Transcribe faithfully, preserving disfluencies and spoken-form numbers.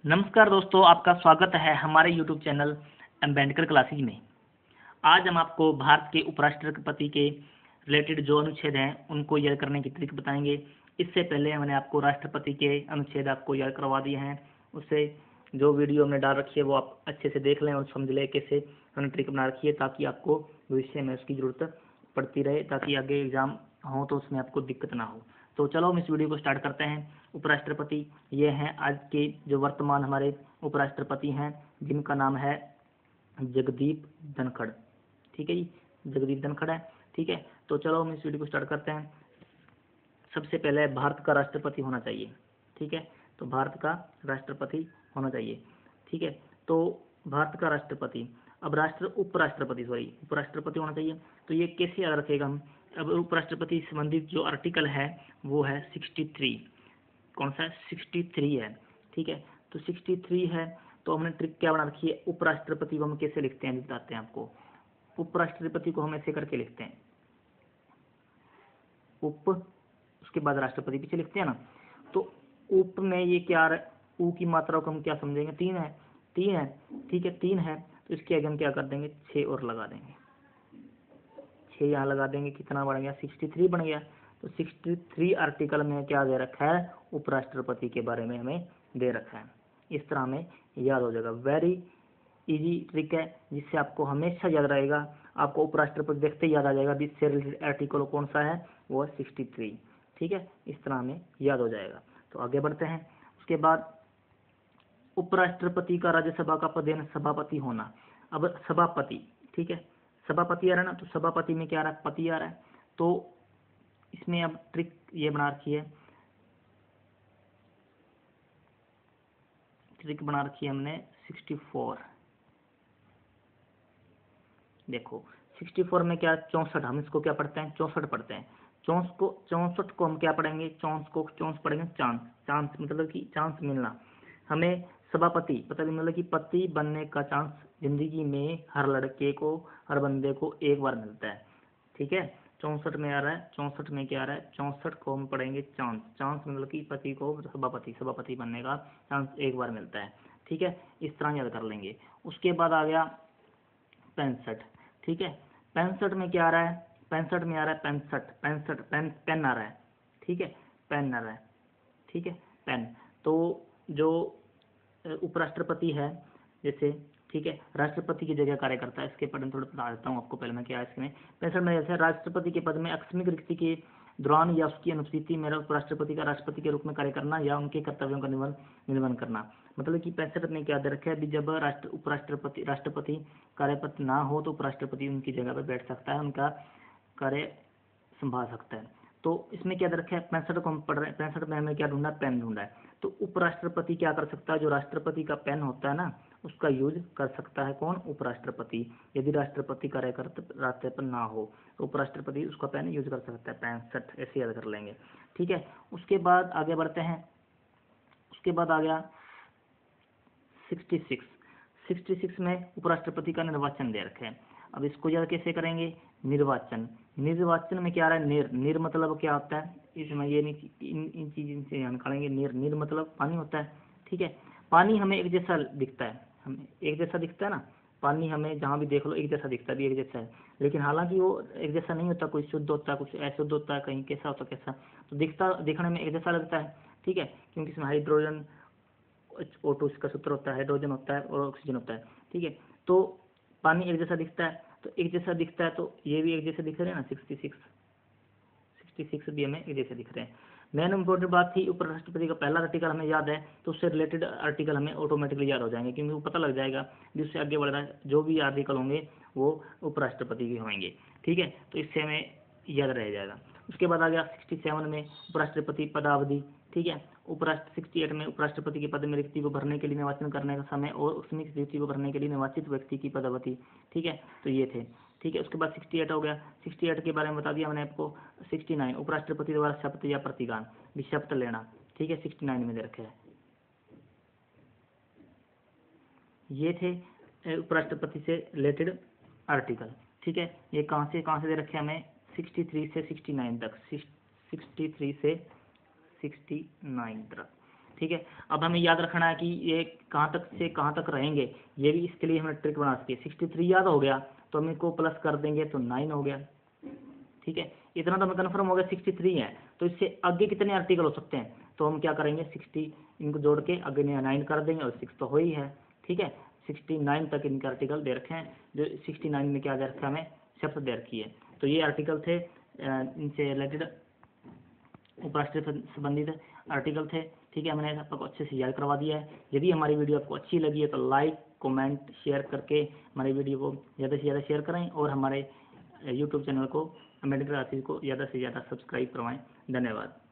नमस्कार दोस्तों, आपका स्वागत है हमारे यूट्यूब चैनल अम्बेडकर क्लासेज में। आज हम आपको भारत के उपराष्ट्रपति के रिलेटेड जो अनुच्छेद हैं उनको याद करने की ट्रिक बताएंगे। इससे पहले मैंने आपको राष्ट्रपति के अनुच्छेद आपको याद करवा दिए हैं। उससे जो वीडियो हमने डाल रखी है वो आप अच्छे से देख लें और समझ लें कैसे हमने ट्रिक बना रखी है, ताकि आपको भविष्य में उसकी ज़रूरत पड़ती रहे, ताकि आगे एग्ज़ाम हो तो उसमें आपको दिक्कत ना हो। तो चलो हम इस वीडियो को स्टार्ट करते हैं। उपराष्ट्रपति ये हैं आज के जो वर्तमान हमारे उपराष्ट्रपति हैं, जिनका नाम है जगदीप धनखड़। ठीक है जी, जगदीप धनखड़ है। ठीक है, तो चलो हम इस वीडियो को स्टार्ट करते हैं। सबसे पहले भारत का राष्ट्रपति होना चाहिए। ठीक है, तो भारत का राष्ट्रपति होना चाहिए। ठीक है, तो भारत का राष्ट्रपति, अब राष्ट्र उपराष्ट्रपति सॉरी उपराष्ट्रपति होना चाहिए। तो ये कैसे याद रखेगा हम? अब उपराष्ट्रपति संबंधित जो आर्टिकल है वो है सिक्सटी थ्री। कौन सा है? सिक्सटी थ्री है। ठीक है, तो सिक्सटी थ्री है। तो हमने ट्रिक क्या बना रखी है? उपराष्ट्रपति को हम कैसे लिखते हैं बताते हैं आपको। उपराष्ट्रपति को हम ऐसे करके लिखते हैं, उप उसके बाद राष्ट्रपति पीछे लिखते हैं ना। तो उप में ये क्या है? ऊ की मात्रा को हम क्या समझेंगे? तीन है, तीन है। ठीक है, तीन है तो इसके आगे हम क्या कर देंगे? छः और लगा देंगे। छः यहाँ लगा देंगे, कितना बन गया? सिक्सटी थ्री बन गया। तो सिक्सटी थ्री आर्टिकल में क्या दे रखा है? उपराष्ट्रपति के बारे में हमें दे रखा है। इस तरह हमें याद हो जाएगा। वेरी इजी ट्रिक है जिससे आपको हमेशा याद रहेगा। आपको उपराष्ट्रपति देखते ही याद आ जाएगा जिससे रिलेटेड आर्टिकल कौन सा है, वो है सिक्सटी थ्री। ठीक है, इस तरह हमें याद हो जाएगा। तो आगे बढ़ते हैं। उसके बाद उपराष्ट्रपति का राज्यसभा का पद है सभापति होना। अब सभापति, ठीक है, सभापति आ रहा है ना, तो सभापति में क्या आ रहा है? पति आ रहा है। तो इसमें अब ट्रिक ये बना रखी है, ट्रिक बना रखी है हमने सिक्सटी फोर। देखो सिक्सटी फोर में क्या? चौंसठ। हम इसको क्या पढ़ते हैं? चौंसठ पढ़ते हैं। चौंस को चौंसठ को हम क्या पढ़ेंगे? चौंस को चौंस पढ़ेंगे चांस। चांस मतलब कि चांस मिलना। हमें सभापति पता भी मतलब कि पति बनने का चांस जिंदगी में हर लड़के को, हर बंदे को एक बार मिलता है। ठीक है, चौंसठ में आ रहा है। चौंसठ में क्या आ रहा है? चौंसठ को हम पढ़ेंगे चांस। चांस मतलब कि पति को सभापति सभापति बनने का चांस एक बार मिलता है। ठीक है, इस तरह याद कर लेंगे। उसके बाद आ गया पैंसठ। ठीक है, पैंसठ में क्या आ रहा है? पैंसठ में आ रहा है पैंसठ पैंसठ पेन पेन आ रहा है। ठीक है, पेन आ रहा है। ठीक है, पेन। तो जो उपराष्ट्रपति है जैसे, ठीक है, राष्ट्रपति की जगह कार्य करता है। इसके पढ़ने थोड़ा बता देता हूँ आपको पहले मैं क्या है इसमें। पैंसठ में जैसे राष्ट्रपति के पद में आकस्मिक रिक्ति के दौरान या उसकी अनुपस्थिति में उपराष्ट्रपति का राष्ट्रपति के रूप में कार्य करना या उनके कर्तव्यों का निर्वहन निर्वहन करना। मतलब कि पैंसठ में क्या दे रखा है? अभी जब राष्ट्र उपराष्ट्रपति राष्ट्रपति कार्यपद ना हो तो उपराष्ट्रपति उनकी जगह पर बैठ सकता है, उनका कार्य संभाल सकता है। तो इसमें क्या दे रखा है? पैंसठ को हम पढ़ रहे हैं। पैंसठ में हमें क्या ढूंढना है? पेन ढूंढा है। तो उपराष्ट्रपति क्या कर सकता है? जो राष्ट्रपति का पेन होता है ना, उसका यूज कर सकता है। कौन? उपराष्ट्रपति। यदि राष्ट्रपति कार्य रास्ते पर ना हो तो उपराष्ट्रपति उसका पेन यूज कर सकता है। पैंसठ ऐसे याद कर लेंगे। ठीक है, उसके बाद आगे बढ़ते हैं। उसके बाद आ गया सिक्सटी सिक्स। सिक्सटी सिक्स में उपराष्ट्रपति का निर्वाचन दे रखे हैं। अब इसको याद कैसे करेंगे? निर्वाचन। निर्वाचन में क्या आ रहा है? निर। निर मतलब क्या होता है? इसमें ये नहीं, इन इन चीज़ों से ध्यान निकालेंगे। निर निर मतलब पानी होता है। ठीक है, पानी हमें एक जैसा दिखता है, हमें एक जैसा दिखता है ना। पानी हमें जहाँ भी देख लो एक जैसा दिखता है, भी एक जैसा है, लेकिन हालांकि वो एक जैसा नहीं होता। कोई शुद्ध होता है, कुछ अशुद्ध होता है, कहीं कैसा होता है कैसा। तो दिखता दिखने में एक जैसा लगता है। ठीक है, क्योंकि इसमें हाइड्रोजन ओ टू इसका सूत्र होता है, हाइड्रोजन होता है और ऑक्सीजन होता है। ठीक है, तो पानी एक जैसा दिखता है। तो एक जैसा दिखता है तो ये भी एक जैसे दिख रहे हैं ना। सिक्सटी सिक्स सिक्सटी सिक्स भी हमें एक जैसे दिख रहे हैं। मेन इंपॉर्टेंट बात थी, उपराष्ट्रपति का पहला आर्टिकल हमें याद है तो उससे रिलेटेड आर्टिकल हमें ऑटोमेटिकली याद हो जाएंगे, क्योंकि वो पता लग जाएगा जिससे आगे बढ़ रहा है। जो भी आर्टिकल होंगे वो उपराष्ट्रपति के होंगे। ठीक है, तो इससे हमें याद रह जाएगा। उसके बाद आ गया सिक्सटी सेवन में उपराष्ट्रपति पदावधि। ठीक है, उपराष्ट्र सिक्सटी एट में उपराष्ट्रपति के पद में रिक्ति को भरने के लिए निर्वाचन करने का समय और उसमें रिक्ति को भरने के लिए निर्वाचित व्यक्ति की पदावधि। ठीक है, तो ये थे। ठीक है, उसके बाद सिक्सटी एट हो गया। सिक्सटी एट के बारे में बता दिया मैंने आपको। सिक्सटी नाइन उपराष्ट्रपति द्वारा शपथ या प्रतिज्ञान भी शपथ लेना। ठीक है, सिक्सटी नाइन में दे रखे हैं। ये थे उपराष्ट्रपति से रिलेटेड आर्टिकल। ठीक है, ये कहाँ से कहाँ से दे रखे हैं हमें? सिक्सटी थ्री से सिक्सटी नाइन तक। सिक्सटी थ्री से सिक्सटी नाइन तक। ठीक है। अब हमें याद रखना है कि ये कहाँ तक से कहाँ तक रहेंगे, ये भी इसके लिए हमें ट्रिक बना सकते हैं। सिक्सटी थ्री याद हो गया तो हम इनको प्लस कर देंगे तो नाइन हो गया, ठीक है। इतना तो हमें कन्फर्म हो गया सिक्सटी थ्री है, तो इससे आगे कितने आर्टिकल हो सकते हैं, तो हम क्या करेंगे सिक्सटी इनको जोड़ के आगे नाइन कर देंगे और सिक्स तो हो ही है, ठीक है। सिक्सटी नाइन तक इनके आर्टिकल दे रखे हैं, जो सिक्सटी नाइन में क्या दे रखा है हमें, शब्द दे रखी है। तो ये आर्टिकल थे इनसे रिलेटेड उपराष्ट्रीय से संबंधित आर्टिकल थे, ठीक है। मैंने आपको अच्छे से याद करवा दिया है। यदि हमारी वीडियो आपको अच्छी लगी है तो लाइक कमेंट शेयर करके हमारी वीडियो को ज़्यादा से ज़्यादा शेयर करें और हमारे यूट्यूब चैनल को मेडिकल क्लासेस को ज़्यादा से ज़्यादा सब्सक्राइब करवाएं। धन्यवाद।